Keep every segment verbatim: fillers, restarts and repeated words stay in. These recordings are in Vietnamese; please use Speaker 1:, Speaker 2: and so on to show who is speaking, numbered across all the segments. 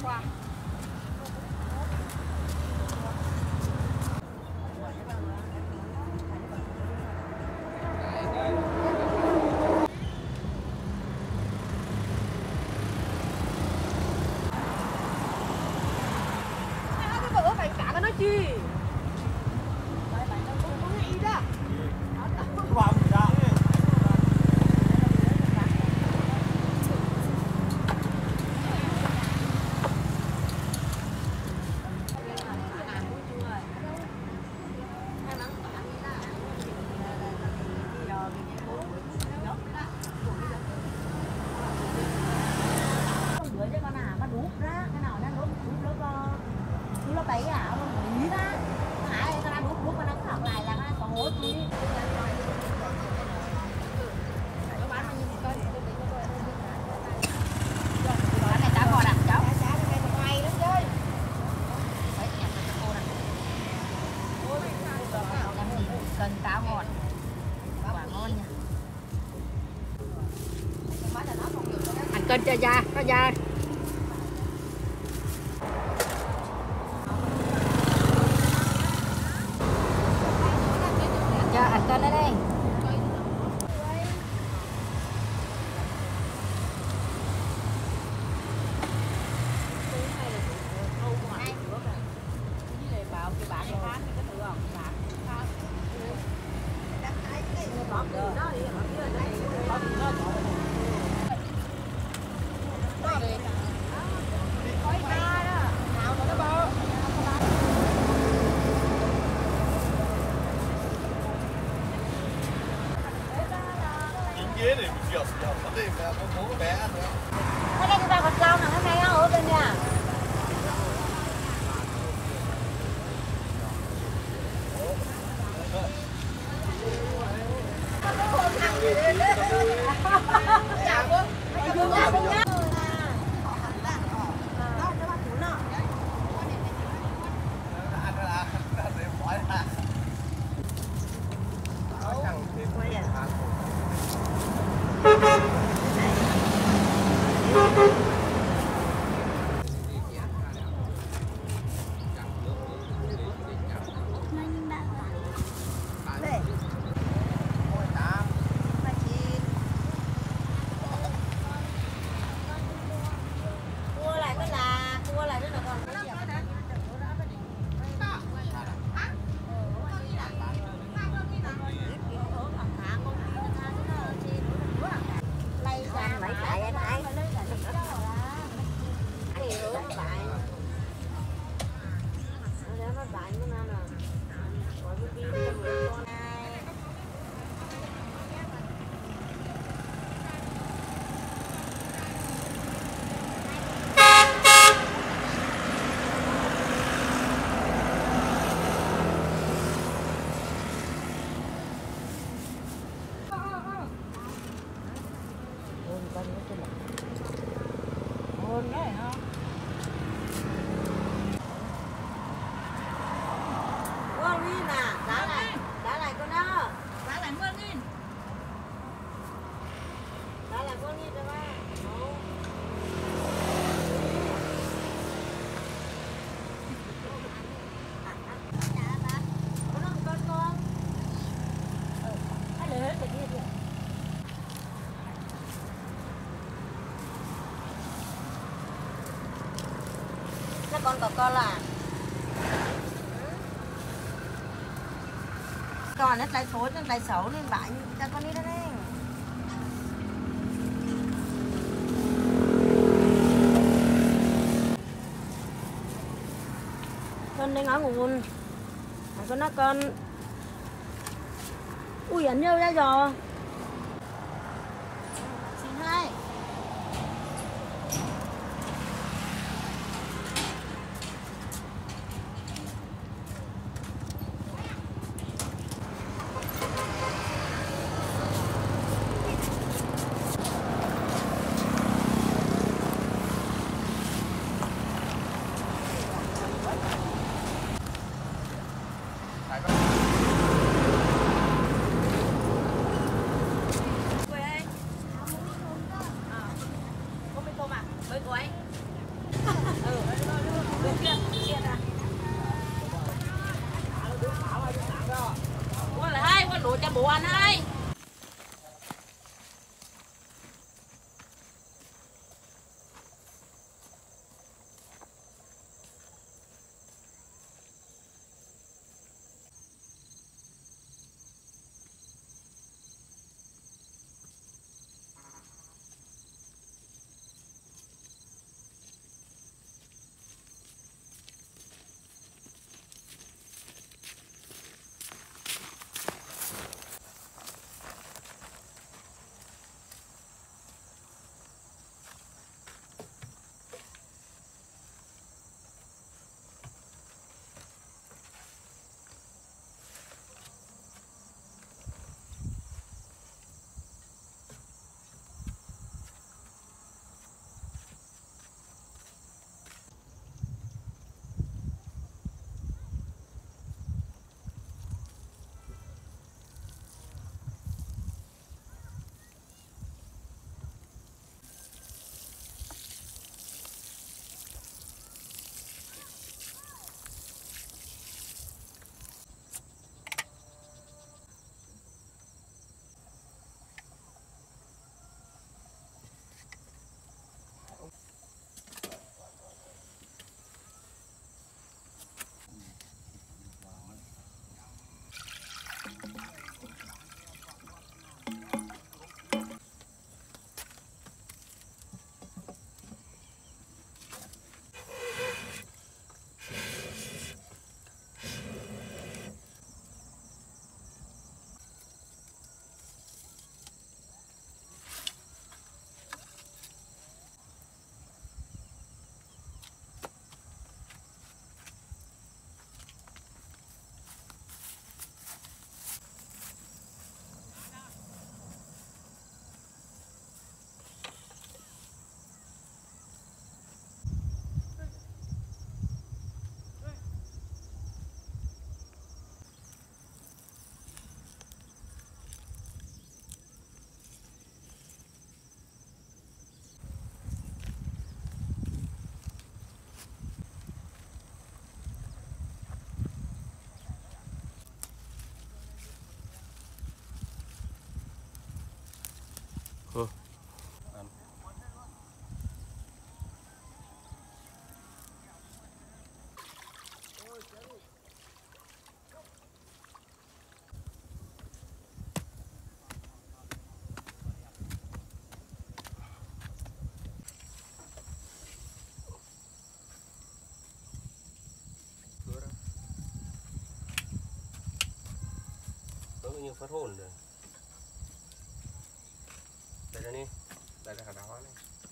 Speaker 1: Kênh cho da, có da. Cho anh kênh ở đây.
Speaker 2: Ghế này mình dọc dọc nó đi ra có bố bé ăn nữa.
Speaker 3: Cái này chúng ta còn rau nào hôm nay ở bên nhà. Con có con là còn nó tay phối nó tay xấu nên bãi cho con đi đó đi. Con đi ngó nguồn con nó con ui ảnh nhau ra rồi xin hai. anh ơi.
Speaker 2: Nó như phát hồn rồi. Đây đây đi, đây là hạt đào hoa này.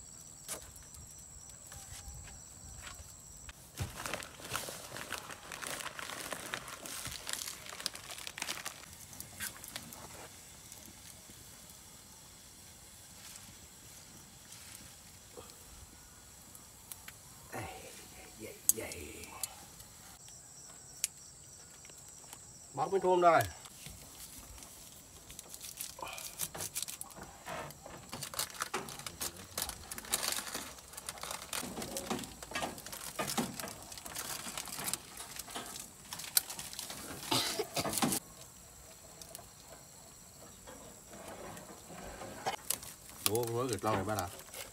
Speaker 2: Bóc bên thôm đây. Ủa, với cái này bắt à?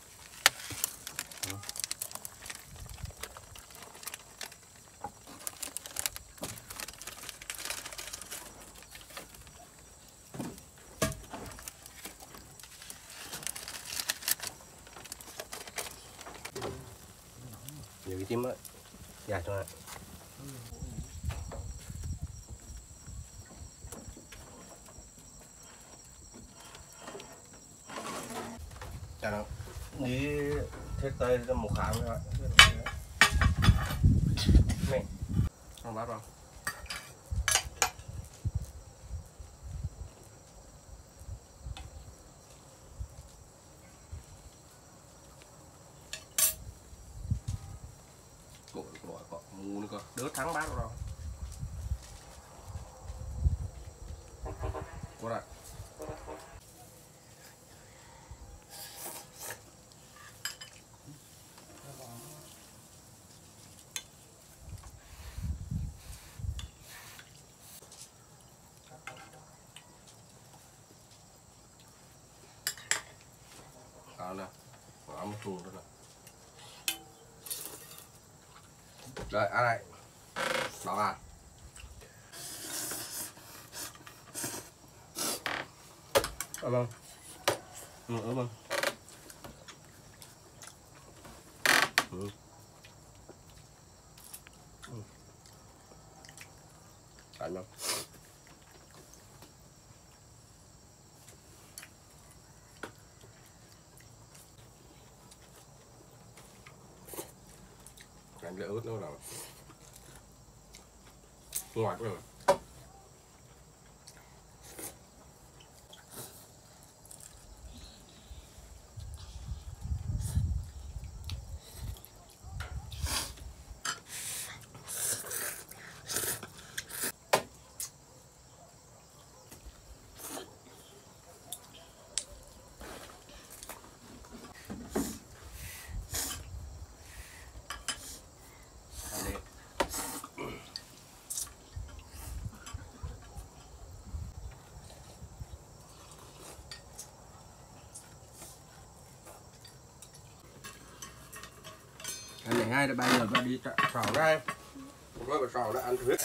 Speaker 2: Nhiều cái tim ấy, dài cho này. Chà nó đi thiết tay ra một kháng các bạn. Này, không bắt vào. Cội cội cọ ngu nữa cơ, đỡ thắng bát rồi. Qua lại. thùng đó này. Rồi ăn này đó à ấm không ừ, ấm không ừ. Ừ. Ăn không ăn lỡ ướt đâu nào ngọt rồi. Anh này hai là bây giờ ta đi sào ra rồi bà sào đã ăn hết.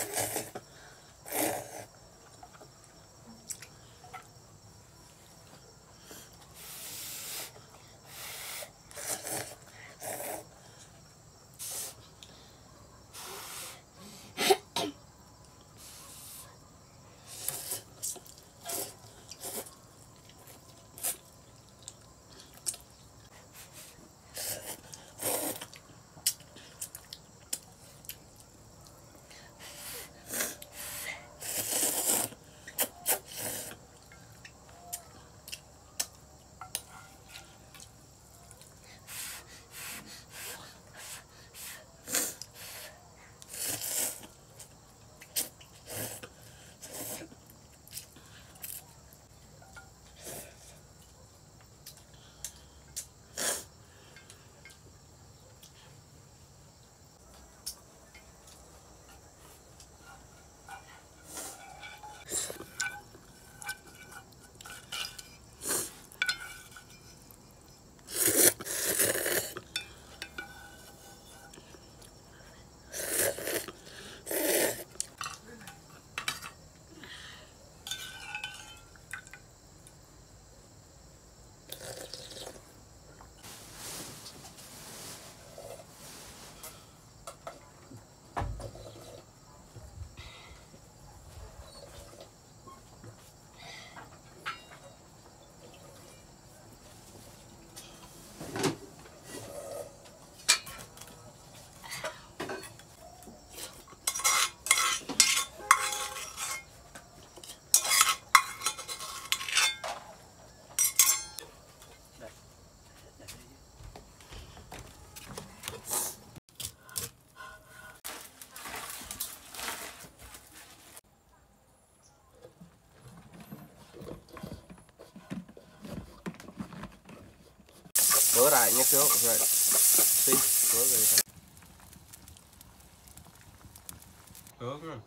Speaker 2: Cỡ lại nhé chú rồi xin cỡ rồi cỡ luôn.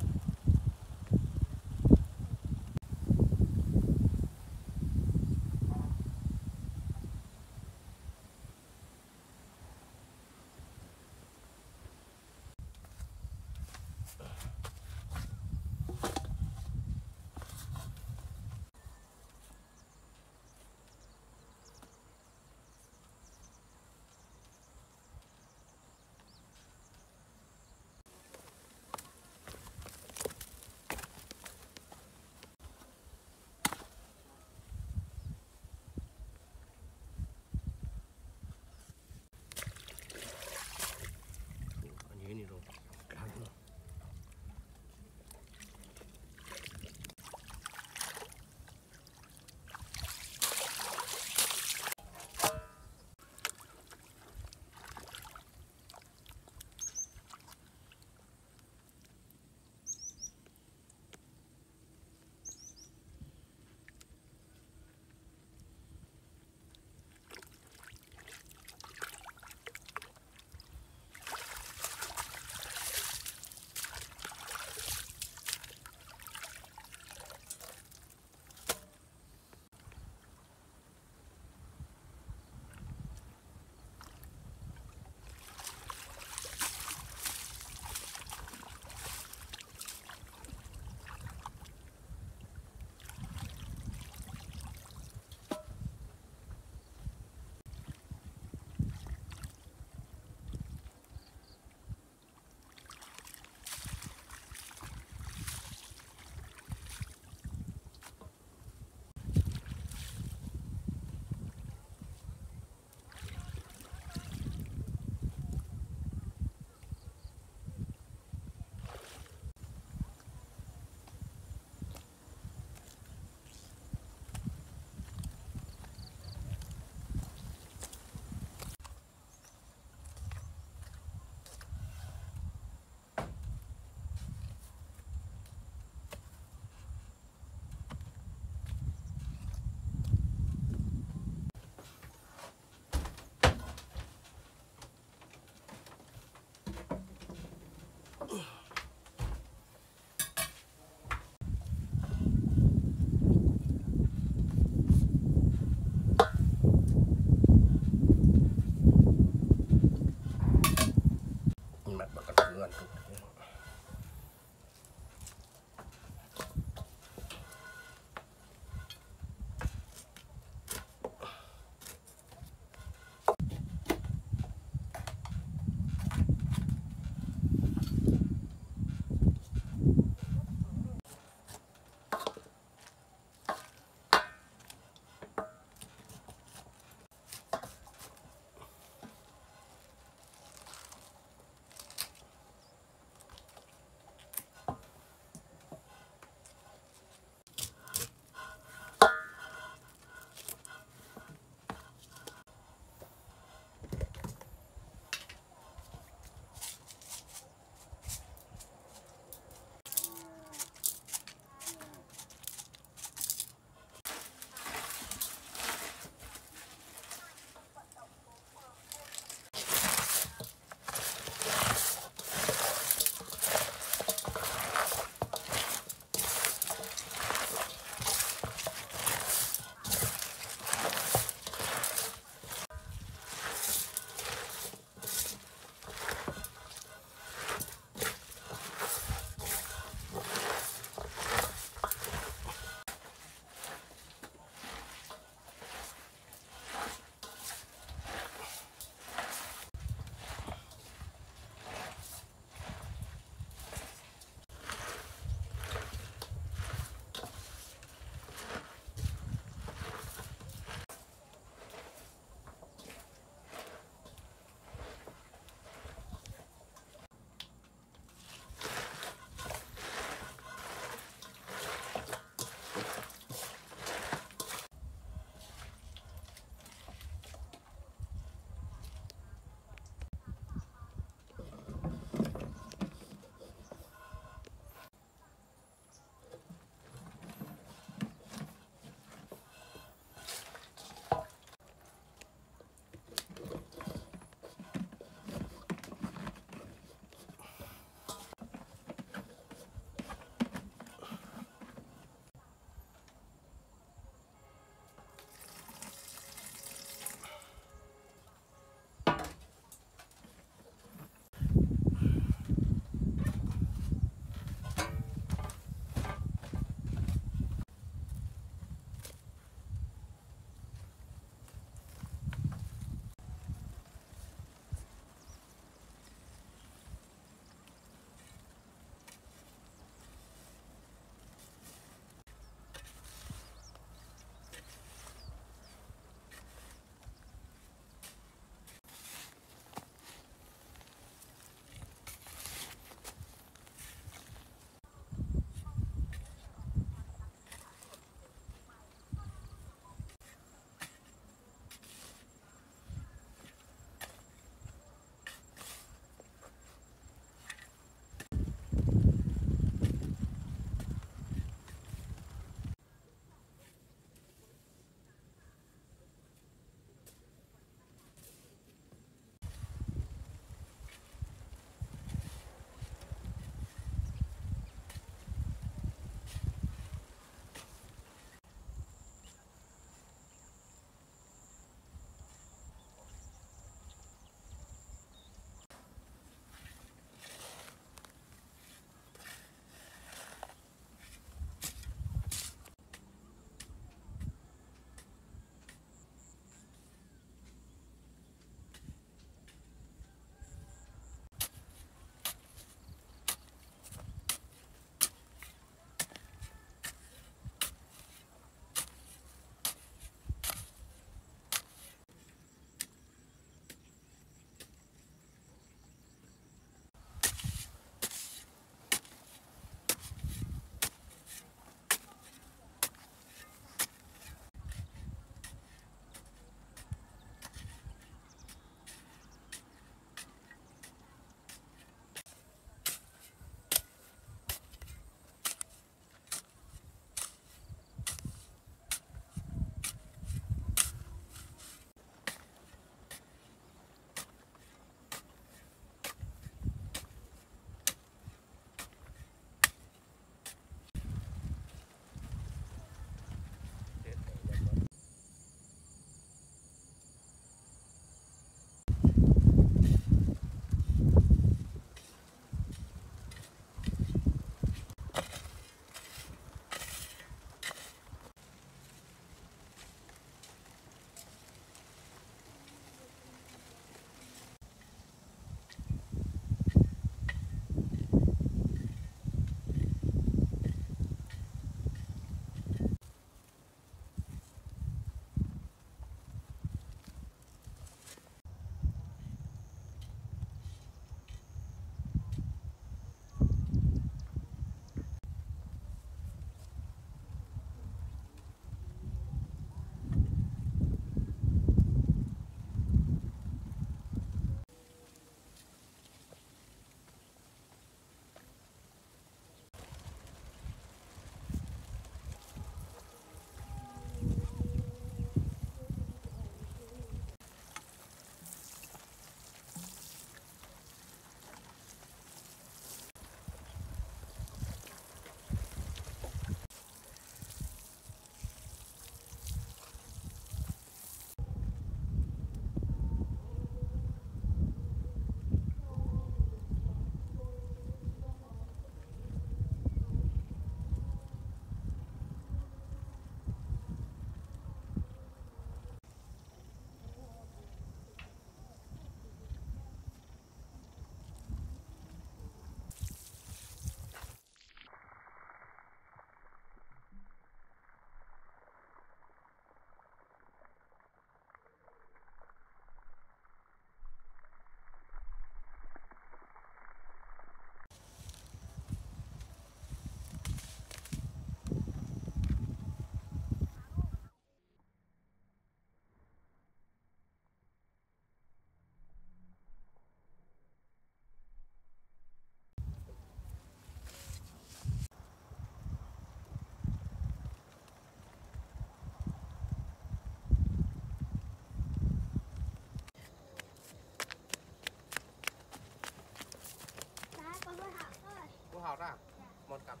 Speaker 2: hào ra một cặp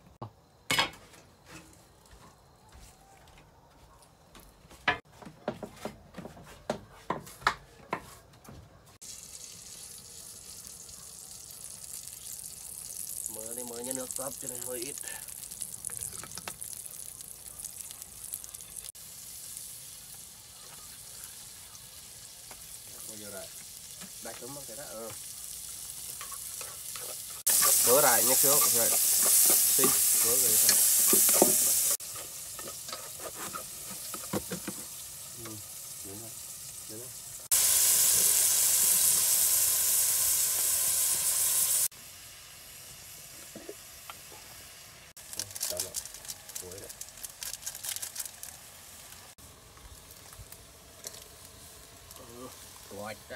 Speaker 2: mỡ này mỡ nhân nước cấp cho nên hơi ít. Bây giờ lại đại cấm bằng cái đó ờ vỡ lại nhé kéo rồi xinh vỡ rồi thôi. Ừ, đúng rồi, đúng rồi. Đó là cuối đấy. Ừ, ngoài đó.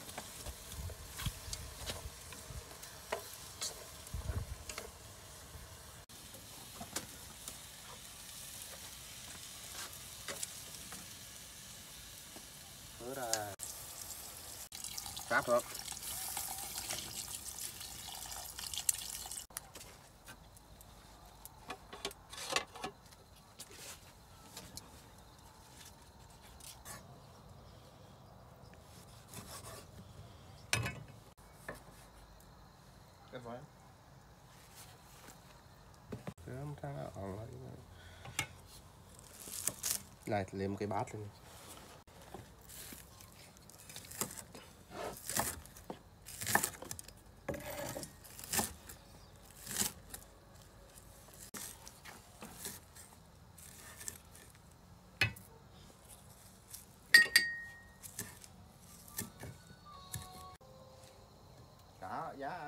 Speaker 2: Vỡ ra. Cáp không? Cái phải. Cái âm thanh nó ổn lại. Lại lấy cái bát lên. Đó, giá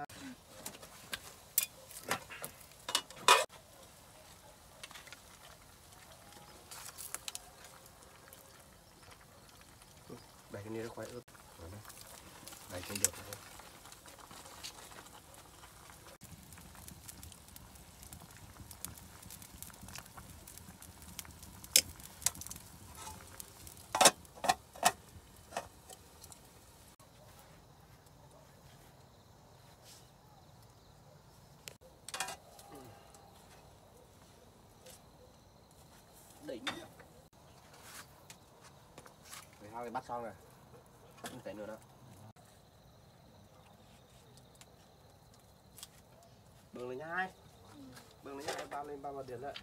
Speaker 2: đẩy cái này ra khoai ướt đẩy trên được rồi. Đỉnh mười hai cái bắt xong rồi không thể nữa đó bưng lên nhai bưng lên nhai bao lên bao vào điện lại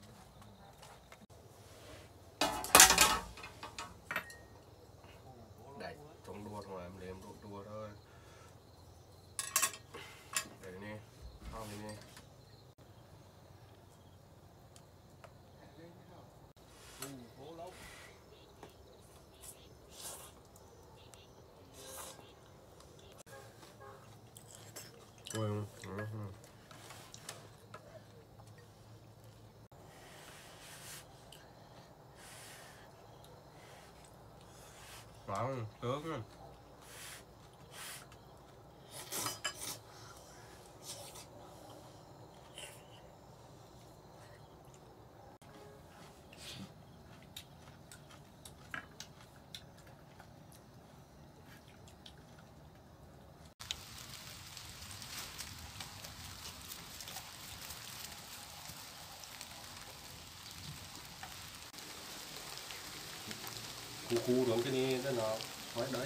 Speaker 2: đấy trống đua rồi em lấy độ đua thôi để nè không đi nè Ôi, wow, tướng luôn. Khu khu đúng cái này nó nói đấy.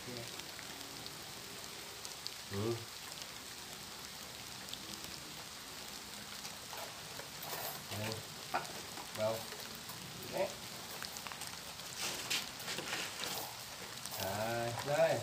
Speaker 2: Ừ. Đây, bắt vào. Đấy. À, đây.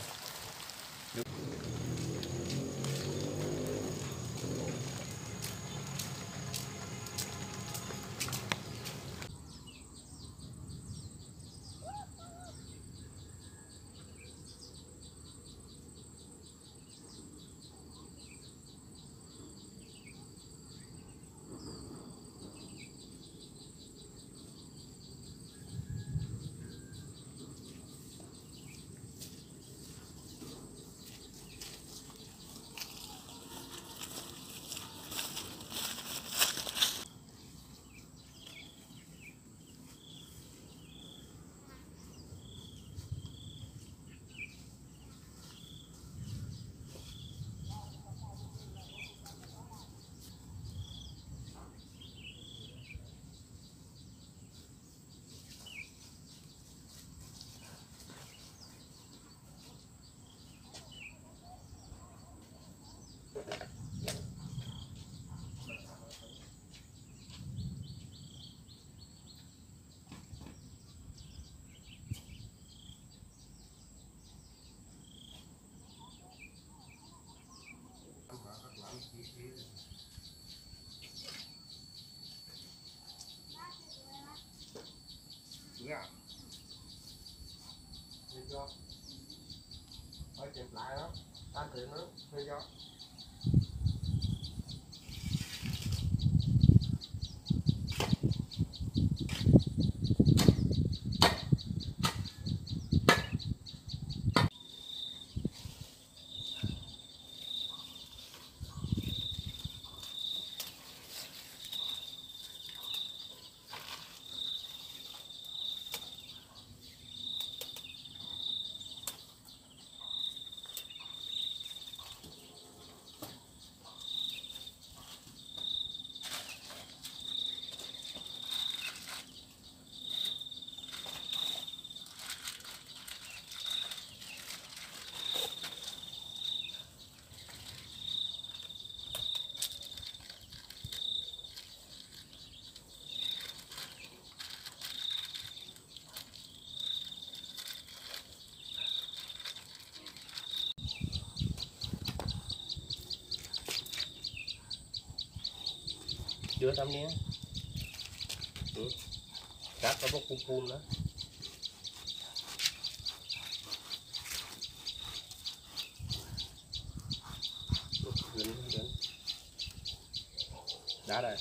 Speaker 2: lại đó ta tự nó thuê cho chưa tắm nhé. Ừ. Cắt nó bốc phun phun đó. Dính dính. Đá đây.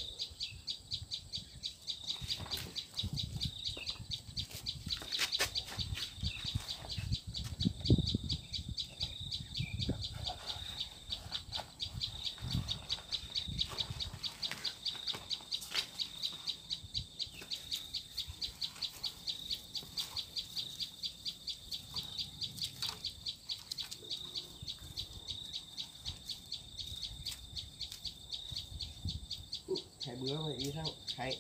Speaker 2: Hai bữa mà ý thằng hay.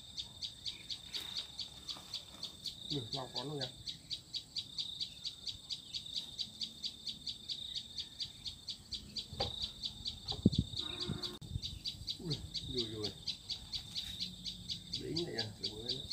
Speaker 2: Được lòng con luôn nha. Ui, rồi rồi. Đỉnh này nha, đừng có lên.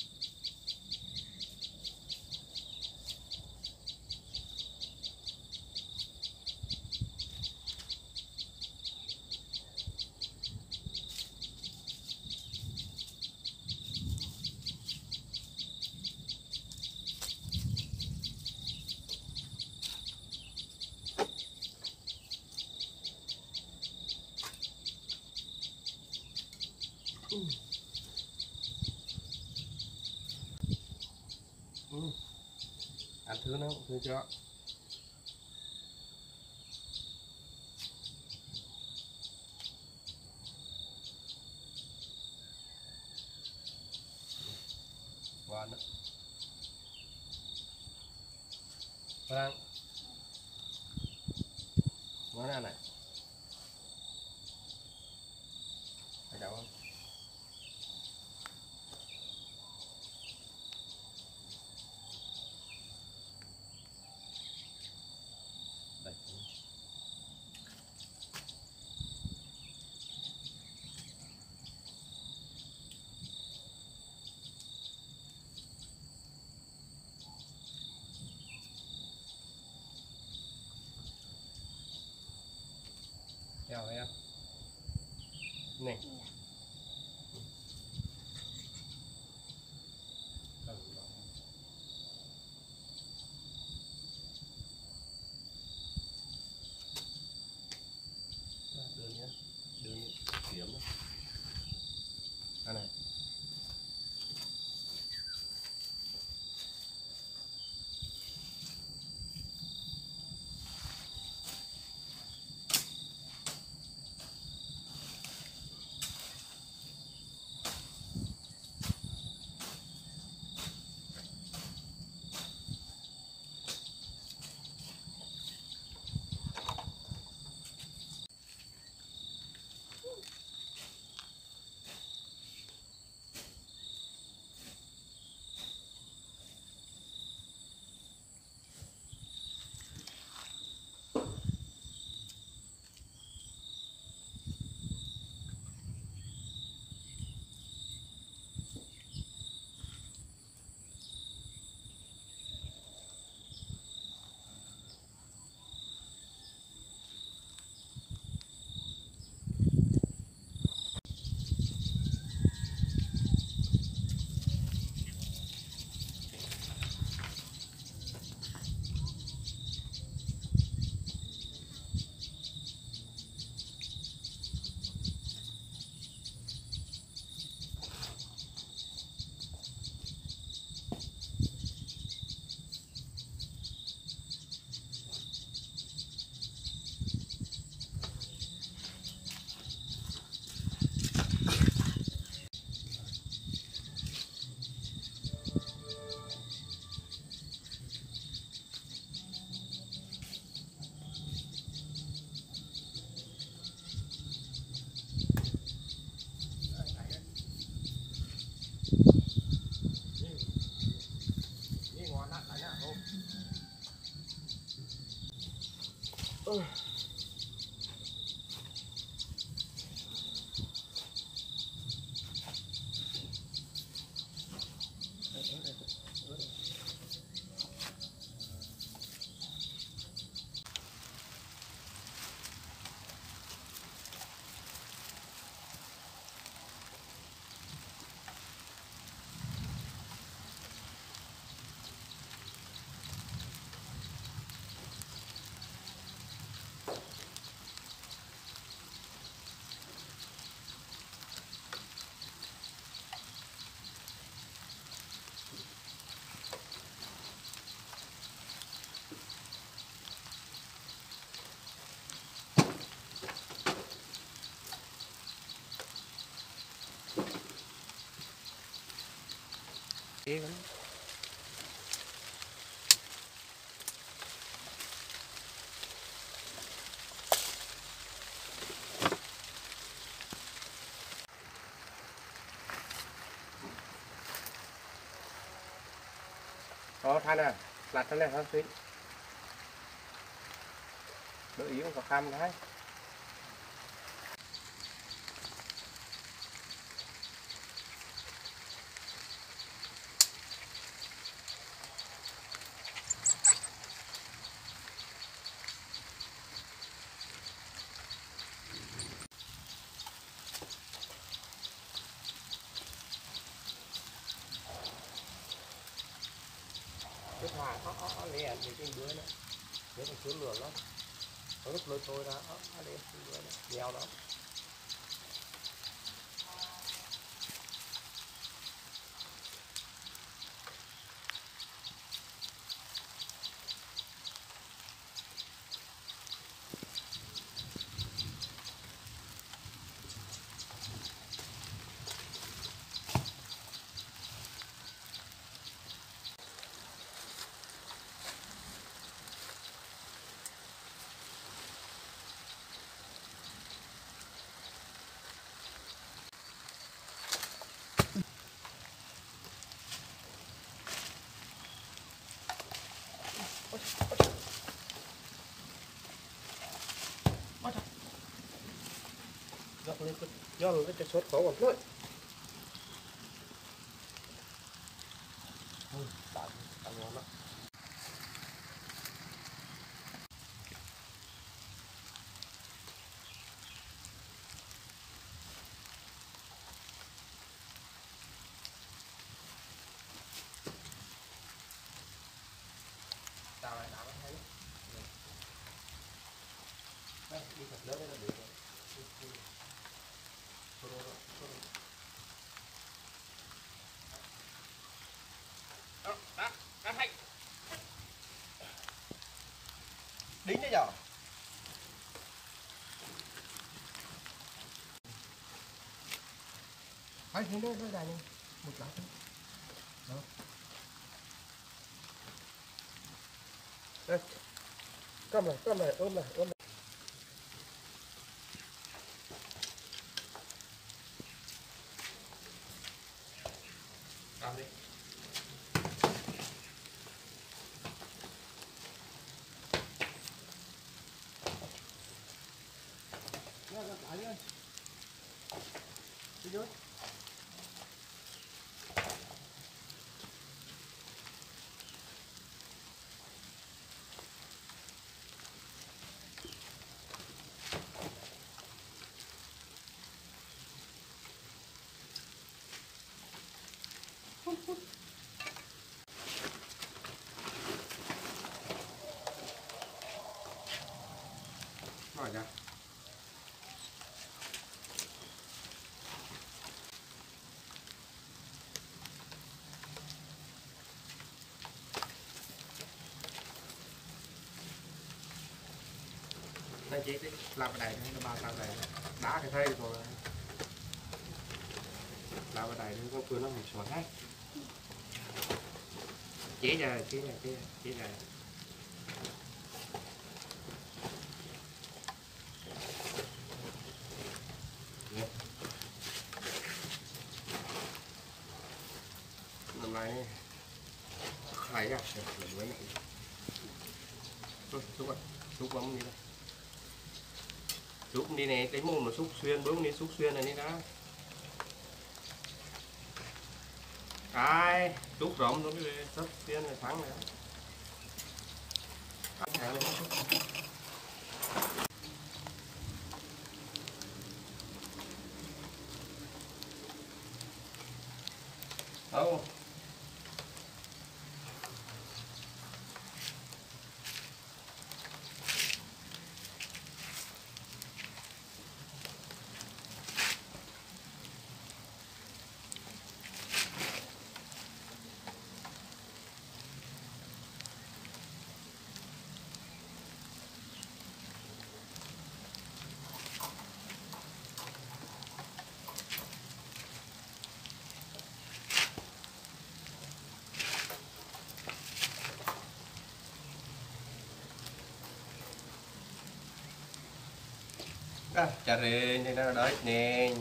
Speaker 2: Ừ. Ừ. Ăn thứ nó thứ cho ngon đó. Vâng. Ngon ăn này. Phải đậu không? Đây. Chào em. Này. Đưa nhé. Đưa nhé. Kiếm đó. Ăn này. Ghê lắm. Đó than à, lặt thế này hơn xíu. Đỡ ý không có khăm đấy. Cái thà nó nó liền thì trên dưới nữa, nếu còn xuống lửa lắm, có lúc lôi thôi ra nó nó liền trên dưới nữa, nghèo lắm. Dọc lên cái do nó cái sốt khó còn thôi. Tạm tạm ngon lắm. Tao lại tao thấy đấy, đi thật lớn là được rồi. Đó, đó, đó hay. Đính đấy nhở? Hay thế nữa, nó dài này, một lá thôi. Đó. Đây. Cầm này, cầm này, ôm này, ôm này. Cầm đi. Ra ra tải đi ơi. Đi dưới. Rồi ra. Đây chị đi làm cái này nó ba làm này đá cái thay rồi làm cái này nó có cửa nó một sỏi hết chế ra chế ra chế ra chế ra làm này khai ra rồi mới này xúc xúc xúc bấm đi đây. xúc đi này cái mồm nó xúc xuyên bướm đi xúc xuyên này đi đó cái xúc rộng nó đi xúc xuyên này thắng này đâu à, cari ini dah ada nih.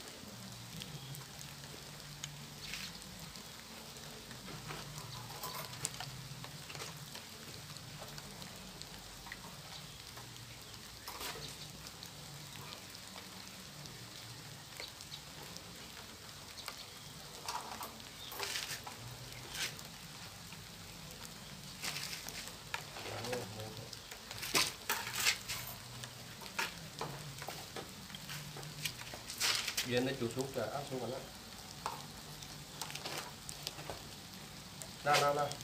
Speaker 2: Viên nó chủ súc cả áp xuống vào đó. Nào nào nào.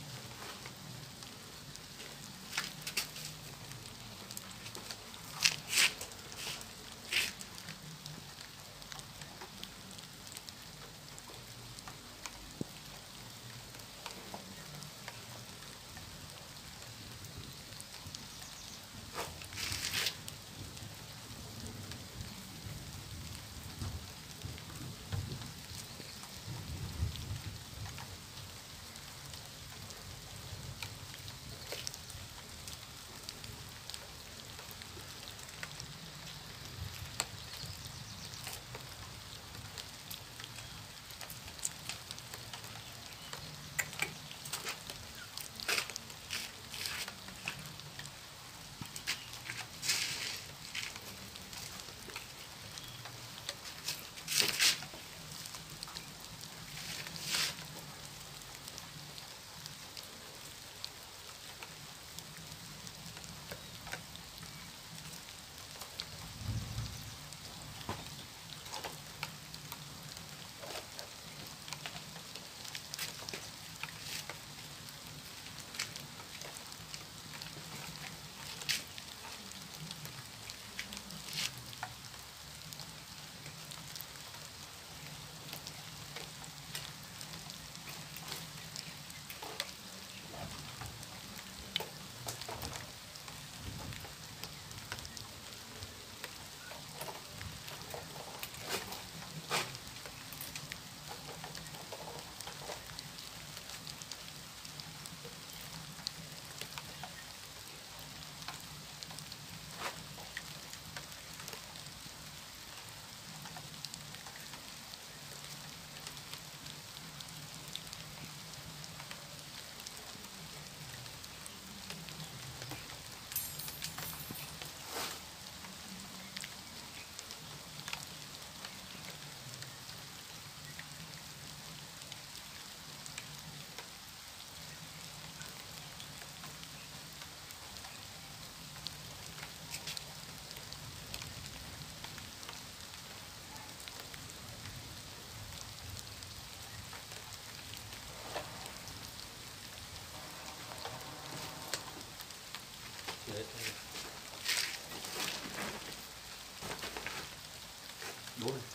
Speaker 2: Đúng rồi.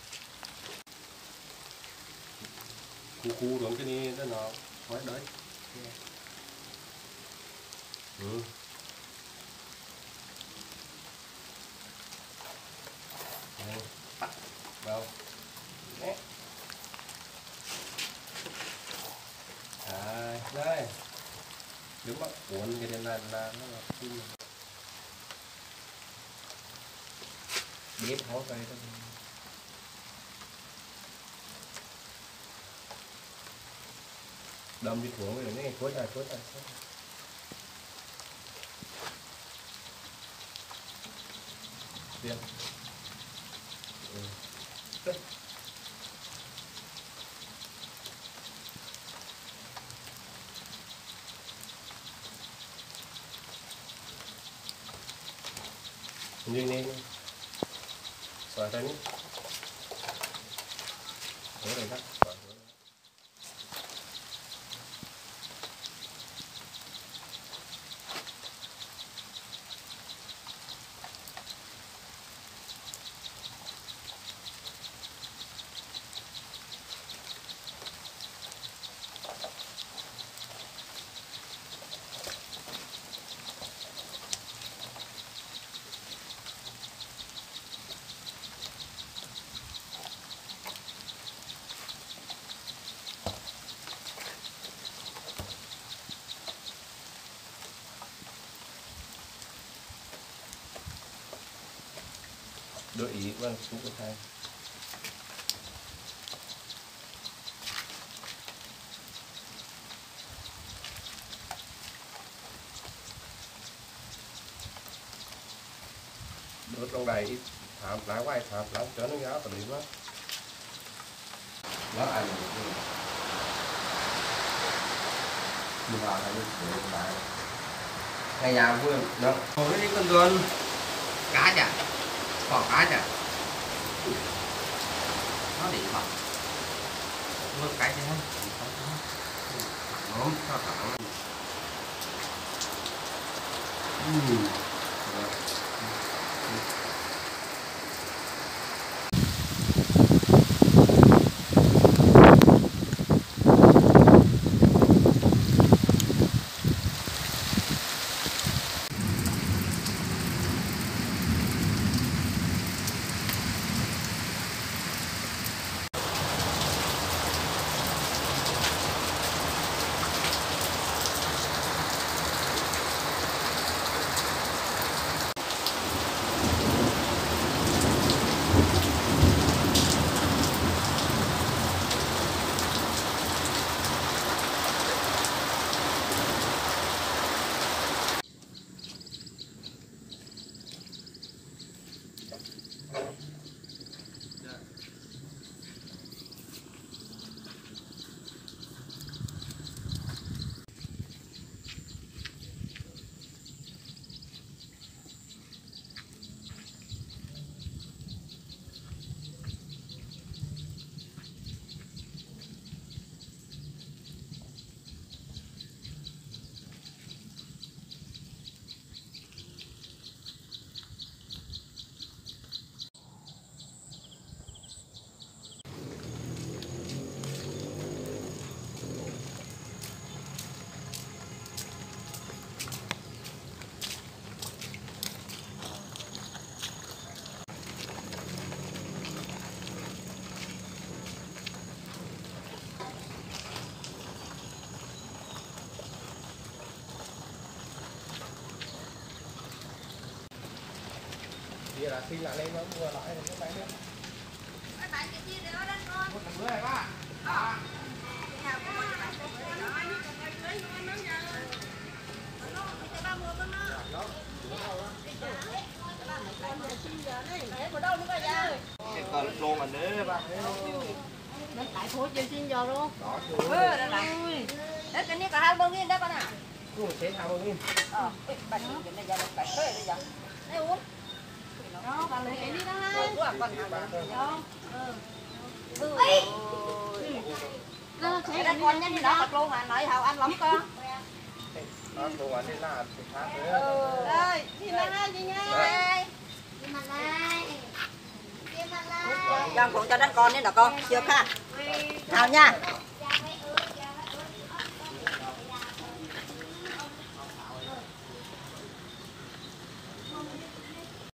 Speaker 2: Cú cú đúng cái này nó nói đấy. Ừ. Đây. Đâu. Đấy. À, đây. Nếu mà cuốn cái này là là nó là phun. Biết hố cây đó. Đâm đi xuống rồi này cuối này cuối này. Tiền. Đi đi xoài tay đi để này cắt xoài đợi ý vâng xuống cái thay đốt trong đầy ít thảm lá quay thảm lá cho nó giáo và đi quá nó ăn đi vào đây để lại ngày nhà vui đó hồi đi con con cá chả còn cá chả nó đi vào mưa cái thế nó sao thảo ừm Vậy là khi là lên nó vừa lại thì nó bay nữa. Cái bạn cái chia để ở đây con. Một lần nữa này ba. Đó. Cái cờ luôn mà nữa ba.
Speaker 1: Nó tại thôi chơi xin giờ luôn.
Speaker 2: Đó.
Speaker 1: Ơ đây này. Đấy cái này cả hai bao nhiêu đấy con à?
Speaker 2: Cứ chế hai bao nhiêu?
Speaker 1: Ờ, bạn cái này giờ nó phải hơi bây giờ. Đây uống. Đó, bạn lấy cái đi đó. Rồi, con con đó. Ừ. Ừ. Cái đó con nhanh đó thật luôn mà nói hào ăn lắm con.
Speaker 2: Đó, đồ ăn đi là thì khác nữa.
Speaker 1: Ừ. Ơi, đi mà hai đi nha. Đi mà lại. Đi mà lại. Cho con cho đánh con đi đó con, chưa ha. Nào nha.